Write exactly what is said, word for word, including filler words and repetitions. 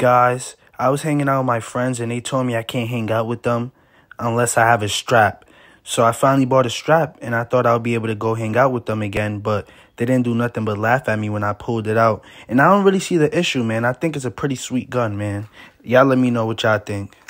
Guys, I was hanging out with my friends and they told me I can't hang out with them unless I have a strap. So I finally bought a strap and I thought I would be able to go hang out with them again, but they didn't do nothing but laugh at me when I pulled it out. And I don't really see the issue, man. I think it's a pretty sweet gun, man. Y'all let me know what y'all think.